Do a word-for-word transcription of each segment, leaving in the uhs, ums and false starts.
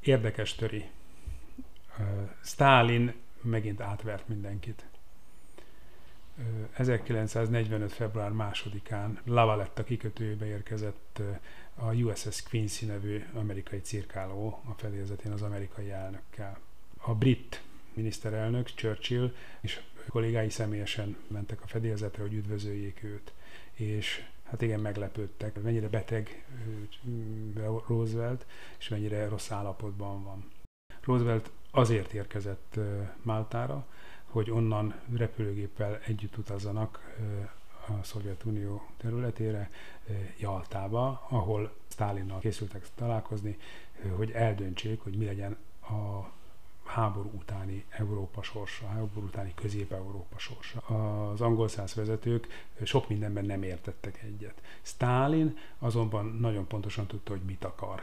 Érdekes sztori. Sztálin megint átvert mindenkit. ezerkilencszáznegyvenöt. február másodikán La Valletta kikötőjébe érkezett a U S S Quincy nevű amerikai cirkáló a fedélzetén az amerikai elnökkel. A brit miniszterelnök, Churchill és kollégái személyesen mentek a fedélzetre, hogy üdvözöljék őt. És hát igen, meglepődtek, mennyire beteg Roosevelt, és mennyire rossz állapotban van. Roosevelt azért érkezett Máltára, hogy onnan repülőgéppel együtt utazzanak a Szovjetunió területére, Jaltába, ahol Sztálinnal készültek találkozni, hogy eldöntsék, hogy mi legyen a háború utáni Európa sorsa, a háború utáni Közép-Európa sorsa. Az angol száz vezetők sok mindenben nem értettek egyet. Sztálin azonban nagyon pontosan tudta, hogy mit akar.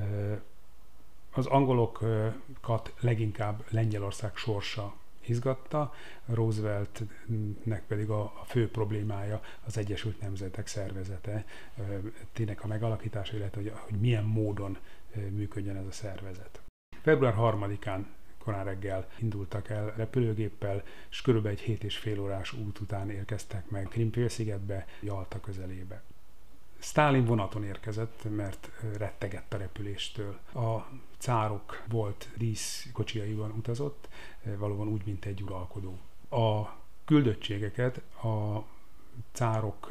Az angolokat leginkább Lengyelország sorsa izgatta, Rooseveltnek pedig a, a fő problémája az Egyesült Nemzetek Szervezete, tényleg a megalakítása, illetve hogy, hogy milyen módon működjön ez a szervezet. február harmadikán korán reggel indultak el repülőgéppel, és körülbelül egy hét és fél órás út után érkeztek meg Krim-félszigetbe, Jalta közelébe. Sztálin vonaton érkezett, mert rettegett a repüléstől. A cárok volt díszkocsijaiban utazott, valóban úgy, mint egy uralkodó. A küldöttségeket a cárok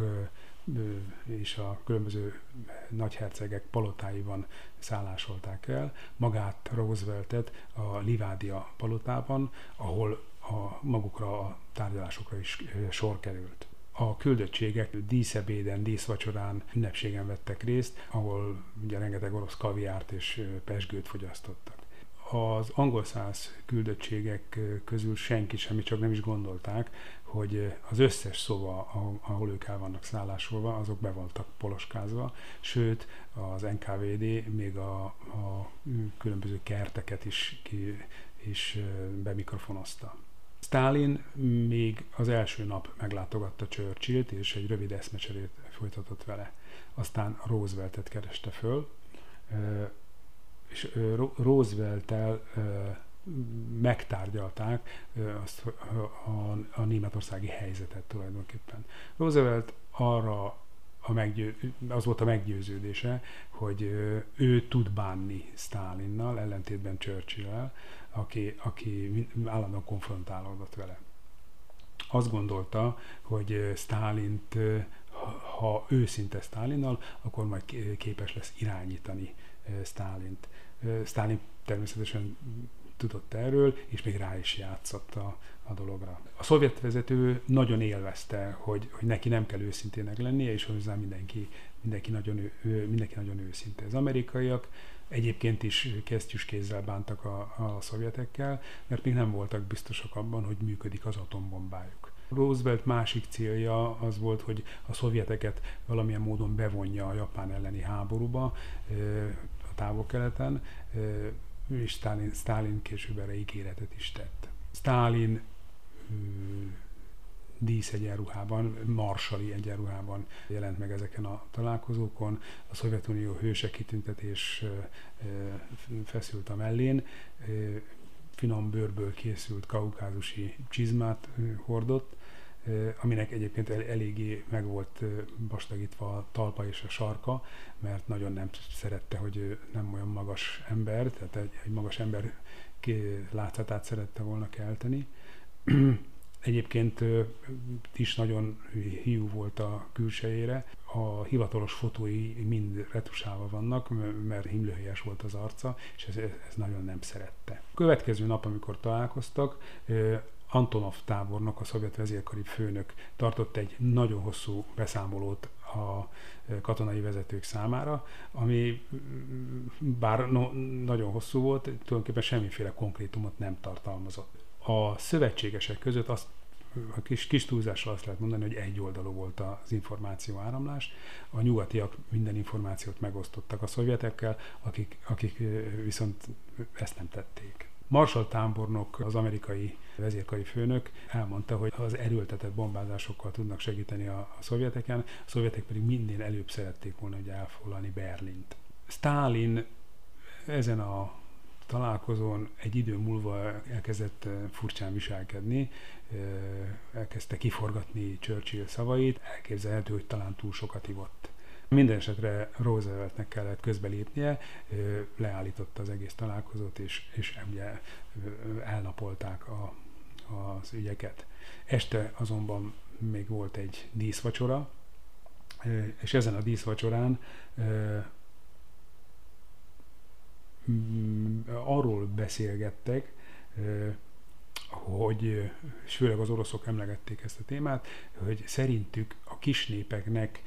és a különböző nagyhercegek palotáiban szállásolták el, magát Rooseveltet a Livádia palotában, ahol a magukra a tárgyalásokra is sor került. A küldöttségek díszebéden, díszvacsorán, ünnepségen vettek részt, ahol ugye rengeteg orosz kaviárt és pezsgőt fogyasztottak. Az angol száz küldöttségek közül senki semmi, csak nem is gondolták, hogy az összes szoba, ahol ők el vannak szállásolva, azok be voltak poloskázva, sőt az N K V D még a, a különböző kerteket is, ki, is bemikrofonozta. Sztálin még az első nap meglátogatta Churchillt, és egy rövid eszmecserét folytatott vele. Aztán Rooseveltet kereste föl, és Roosevelt-tel megtárgyalták azt a, a németországi helyzetet tulajdonképpen. Roosevelt arra a meggyő, az volt a meggyőződése, hogy ő tud bánni Sztálinnal, ellentétben Churchill-el, aki, aki állandóan konfrontálódott vele. Azt gondolta, hogy Sztálint, ha őszinte Sztálinnal, akkor majd képes lesz irányítani Sztálint. Sztálin természetesen tudott erről, és még rá is játszott a, a dologra. A szovjet vezető nagyon élvezte, hogy, hogy neki nem kell őszintének lennie, és hozzá mindenki, mindenki, nagyon, mindenki nagyon őszinte. Az amerikaiak egyébként is kesztyűskézzel bántak a, a szovjetekkel, mert még nem voltak biztosak abban, hogy működik az atombombájuk. Roosevelt másik célja az volt, hogy a szovjeteket valamilyen módon bevonja a Japán elleni háborúba a Távol-Keleten, és Sztálin, Sztálin később erre ígéretet is tett. Sztálin díszegyenruhában, marsali egyenruhában jelent meg ezeken a találkozókon. A Szovjetunió hőse kitüntetés feszült a mellén, finom bőrből készült kaukázusi csizmát hordott, aminek egyébként eléggé meg volt vastagítva a talpa és a sarka, mert nagyon nem szerette, hogy ő nem olyan magas ember, tehát egy, egy magas ember látszatát szerette volna kelteni. Egyébként is nagyon hiú volt a külsejére. A hivatalos fotói mind retusálva vannak, mert himlőhelyes volt az arca, és ez, ez nagyon nem szerette. A következő nap, amikor találkoztak, Antonov tábornok, a szovjet vezérkari főnök tartott egy nagyon hosszú beszámolót a katonai vezetők számára, ami bár no, nagyon hosszú volt, tulajdonképpen semmiféle konkrétumot nem tartalmazott. A szövetségesek között azt, a kis, kis túlzással azt lehet mondani, hogy egyoldalú volt az információ áramlás. A nyugatiak minden információt megosztottak a szovjetekkel, akik, akik viszont ezt nem tették. Marshall tábornok, az amerikai vezérkari főnök elmondta, hogy az erőltetett bombázásokkal tudnak segíteni a, a szovjeteken, a szovjetek pedig minden előbb szerették volna, hogy elfoglalni Berlint. Sztálin ezen a találkozón egy idő múlva elkezdett furcsán viselkedni, elkezdte kiforgatni Churchill szavait, elképzelhető, hogy talán túl sokat ivott. Minden esetre Rooseveltnek kellett közbelépnie, leállította az egész találkozót, és, és ugye elnapolták a, az ügyeket. Este azonban még volt egy díszvacsora, és ezen a díszvacsorán arról beszélgettek, hogy, és főleg az oroszok emlegették ezt a témát, hogy szerintük a kisnépeknek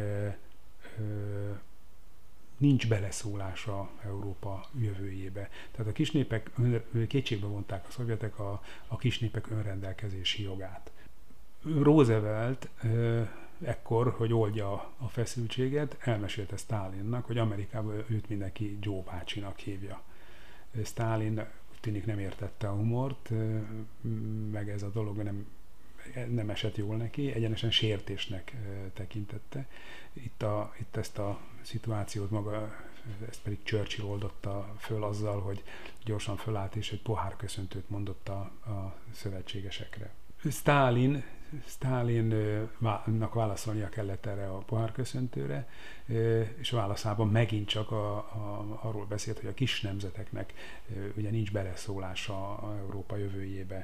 nincs beleszólása Európa jövőjébe. Tehát a kisnépek, kétségbe vonták a szovjetek a, a kisnépek önrendelkezési jogát. Roosevelt ekkor, hogy oldja a feszültséget, elmesélte Sztálinnak, hogy Amerikában őt mindenki Joe bácsinak hívja. Sztálin úgy tűnik nem értette a humort, meg ez a dolog nem, nem esett jól neki, egyenesen sértésnek tekintette. Itt, a, itt ezt a szituációt maga, ezt pedig Churchill oldotta föl azzal, hogy gyorsan fölállt és egy pohárköszöntőt mondott a, a szövetségesekre. Sztálin Sztálinnak válaszolnia kellett erre a pohárköszöntőre, és a válaszában megint csak a, a, arról beszélt, hogy a kis nemzeteknek ugye nincs beleszólása a Európa jövőjébe.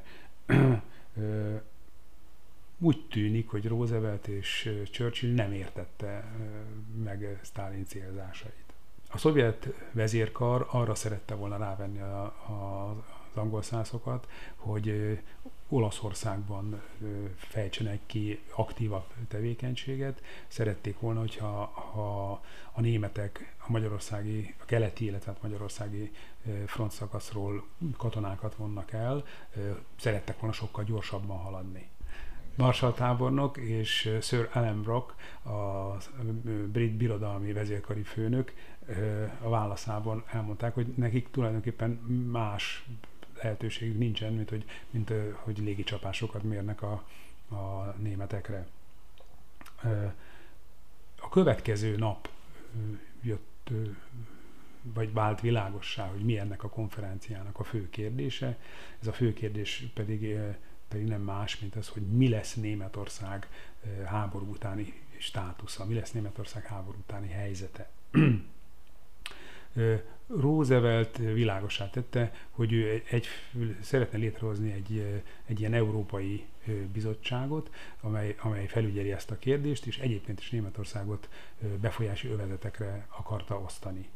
Úgy tűnik, hogy Roosevelt és Churchill nem értette meg Sztálin célzásait. A szovjet vezérkar arra szerette volna rávenni a, a, az angol szászokat, hogy Olaszországban fejtsenek ki aktívabb tevékenységet. Szerették volna, hogyha ha a németek a magyarországi, a keleti, illetve a magyarországi frontszakaszról katonákat vonnak el, szerettek volna sokkal gyorsabban haladni. Marshall tábornok és Sir Alan Brock, a brit birodalmi vezérkari főnök a válaszában elmondták, hogy nekik tulajdonképpen más lehetőség nincsen, mint hogy, mint, hogy légicsapásokat mérnek a, a németekre. A következő nap jött, vagy vált világossá, hogy mi ennek a konferenciának a fő kérdése. Ez a fő kérdés pedig, pedig nem más, mint az, hogy mi lesz Németország háború utáni státusza, mi lesz Németország háború utáni helyzete. Roosevelt világossá tette, hogy ő egy, szeretne létrehozni egy, egy ilyen európai bizottságot, amely, amely felügyeli ezt a kérdést, és egyébként is Németországot befolyási övezetekre akarta osztani.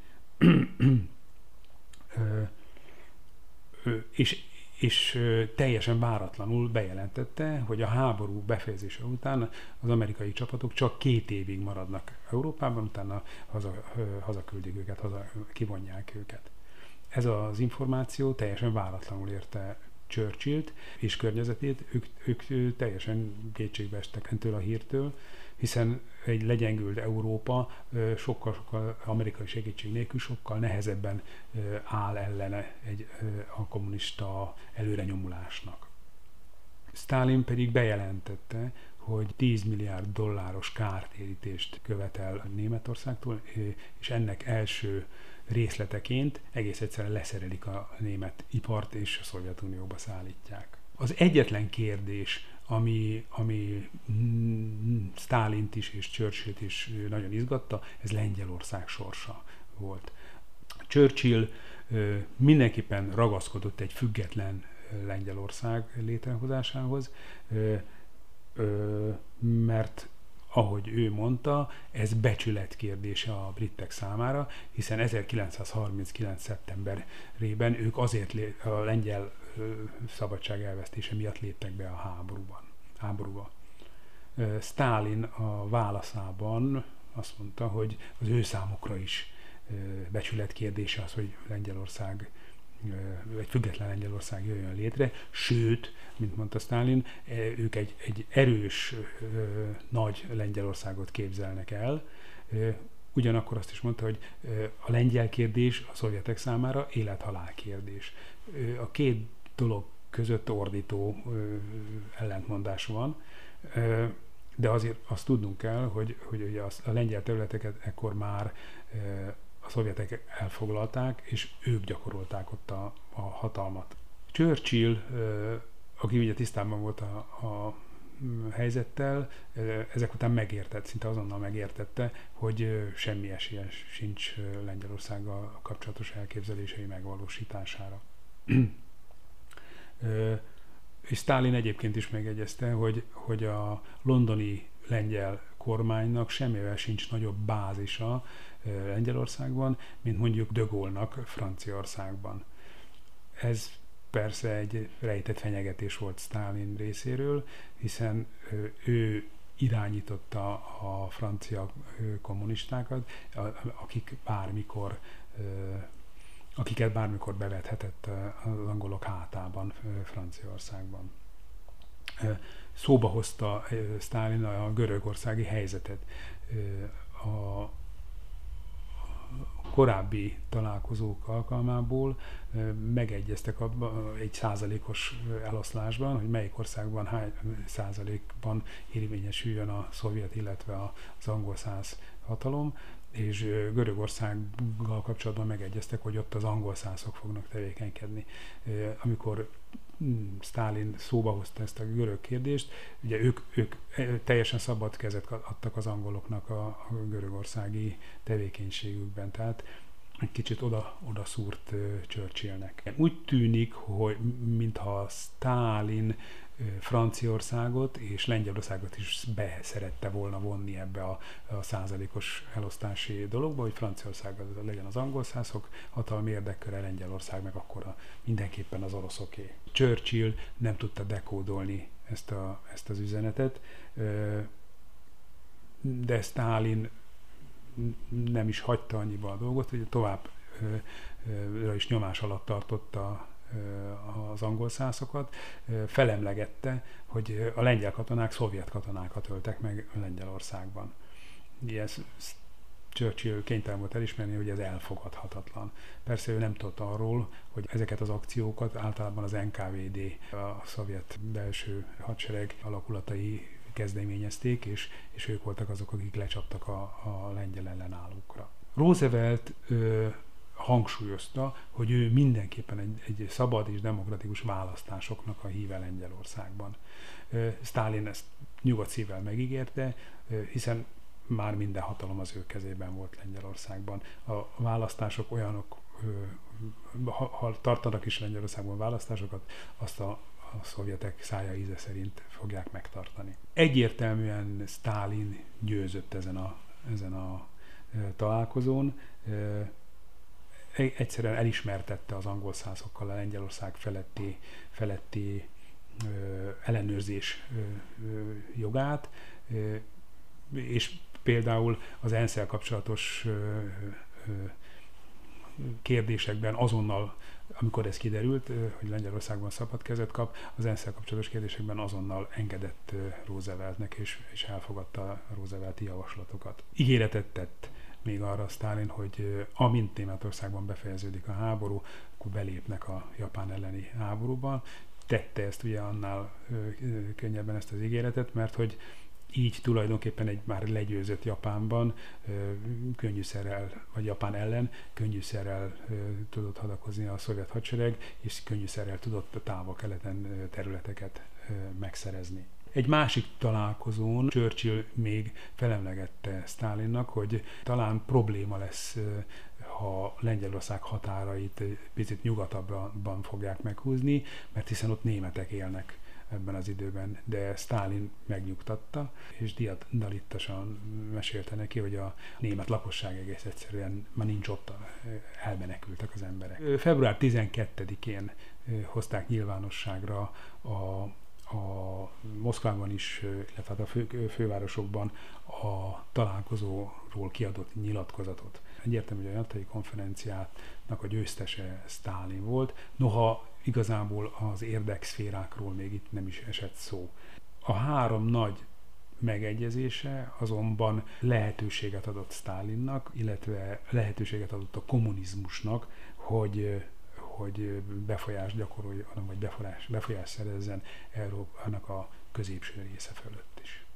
és, és teljesen váratlanul bejelentette, hogy a háború befejezése után az amerikai csapatok csak két évig maradnak Európában, utána haza, hazaküldik őket, haza, kivonják őket. Ez az információ teljesen váratlanul érte Churchillt és környezetét, ők, ők teljesen kétségbe estek ettől a hírtől, hiszen egy legyengült Európa sokkal-sokkal amerikai segítség nélkül sokkal nehezebben áll ellene egy, a kommunista előrenyomulásnak. Sztálin pedig bejelentette, hogy tíz milliárd dolláros kártérítést követel Németországtól, és ennek első részleteként egész egyszerűen leszerelik a német ipart és a Szovjetunióba szállítják. Az egyetlen kérdés, ami, ami Sztálint is és Churchillt is nagyon izgatta, ez Lengyelország sorsa volt. Churchill mindenképpen ragaszkodott egy független Lengyelország létrehozásához, mert ahogy ő mondta, ez becsület kérdése a britek számára, hiszen ezerkilencszázharminckilenc. szeptemberében ők azért lé- a lengyel szabadság elvesztése miatt léptek be a háborúban, háborúba. Sztálin a válaszában azt mondta, hogy az ő számukra is becsület kérdése az, hogy Lengyelország, egy független Lengyelország jöjjön létre, sőt, mint mondta Sztálin, ők egy, egy erős, nagy Lengyelországot képzelnek el. Ugyanakkor azt is mondta, hogy a lengyel kérdés a szovjetek számára élet-halál kérdés. A két dolog között ordító ellentmondás van, de azért azt tudnunk kell, hogy, hogy ugye a lengyel területeket ekkor már a szovjetek elfoglalták, és ők gyakorolták ott a, a hatalmat. Churchill, aki ugye tisztában volt a, a helyzettel, ezek után megértett, szinte azonnal megértette, hogy semmi esélye sincs Lengyelországgal kapcsolatos elképzelései megvalósítására. És Sztálin egyébként is megegyezte, hogy, hogy a londoni lengyel kormánynak semmivel sincs nagyobb bázisa Lengyelországban, mint mondjuk de Gaulle-nak Franciaországban. Ez persze egy rejtett fenyegetés volt Sztálin részéről, hiszen ő irányította a francia kommunistákat, akik bármikor, akiket bármikor bevethetett az angolok hátában Franciaországban. Szóba hozta Sztálin a görögországi helyzetet. A korábbi találkozók alkalmából megegyeztek abban egy százalékos eloszlásban, hogy melyik országban hány százalékban érvényesüljön a szovjet, illetve az angolszász hatalom, és Görögországgal kapcsolatban megegyeztek, hogy ott az angolszászok fognak tevékenykedni. Amikor Sztálin szóba hozta ezt a görög kérdést, ugye ők, ők teljesen szabad kezet adtak az angoloknak a, a görögországi tevékenységükben, tehát egy kicsit oda, oda szúrt Churchillnek. Úgy tűnik, hogy mintha Sztálin Franciaországot és Lengyelországot is be szerette volna vonni ebbe a, a százalékos elosztási dologba, hogy Franciaország legyen az angolszászok hatalmi érdekköre, Lengyelország meg akkor a, mindenképpen az oroszoké. Churchill nem tudta dekódolni ezt, a, ezt az üzenetet, de Sztálin nem is hagyta annyiba a dolgot, hogy továbbra is nyomás alatt tartotta az angolszászokat, felemlegette, hogy a lengyel katonák szovjet katonákat öltek meg Lengyelországban. Ez Churchill kénytelen volt elismerni, hogy ez elfogadhatatlan. Persze ő nem tudott arról, hogy ezeket az akciókat általában az en ká vé dé, a szovjet belső hadsereg alakulatai kezdeményezték, és, és ők voltak azok, akik lecsaptak a, a lengyel ellenállókra. Roosevelt ö, hangsúlyozta, hogy ő mindenképpen egy, egy szabad és demokratikus választásoknak a híve Lengyelországban. Sztálin ezt nyugodt szívvel megígérte, hiszen már minden hatalom az ő kezében volt Lengyelországban. A választások olyanok, ha, ha tartanak is Lengyelországban választásokat, azt a, a szovjetek szája íze szerint fogják megtartani. Egyértelműen Sztálin győzött ezen a, ezen a találkozón, egyszerűen elismertette az angolszászokkal a Lengyelország feletti, feletti ö, ellenőrzés ö, ö, jogát, ö, és például az ENSZ-el kapcsolatos ö, ö, kérdésekben azonnal, amikor ez kiderült, ö, hogy Lengyelországban szabad kezet kap, az ENSZ-el kapcsolatos kérdésekben azonnal engedett ö, Rooseveltnek, és, és elfogadta a Roosevelti javaslatokat. Ígéretet tett még arra Sztálin, hogy amint Németországban befejeződik a háború, akkor belépnek a Japán elleni háborúba. Tette ezt ugye annál könnyebben ezt az ígéretet, mert hogy így tulajdonképpen egy már legyőzött Japánban könnyűszerrel, vagy Japán ellen könnyűszerrel tudott hadakozni a szovjet hadsereg, és könnyűszerrel tudott a távol-keleten területeket megszerezni. Egy másik találkozón Churchill még felemlegette Sztálinnak, hogy talán probléma lesz, ha Lengyelország határait picit nyugatabban fogják meghúzni, mert hiszen ott németek élnek ebben az időben, de Sztálin megnyugtatta, és diadalittasan mesélte neki, hogy a német lakosság egész egyszerűen már nincs ott, elmenekültek az emberek. február tizenkettedikén hozták nyilvánosságra a a Moszkvában is, illetve a fő, fővárosokban a találkozóról kiadott nyilatkozatot. Egyértelmű, hogy a Jaltai konferenciának a győztese Sztálin volt, noha igazából az érdekszférákról még itt nem is esett szó. A három nagy megegyezése azonban lehetőséget adott Sztálinnak, illetve lehetőséget adott a kommunizmusnak, hogy hogy befolyást gyakoroljon, vagy befolyás, befolyás szerezzen Európának a középső része fölött is.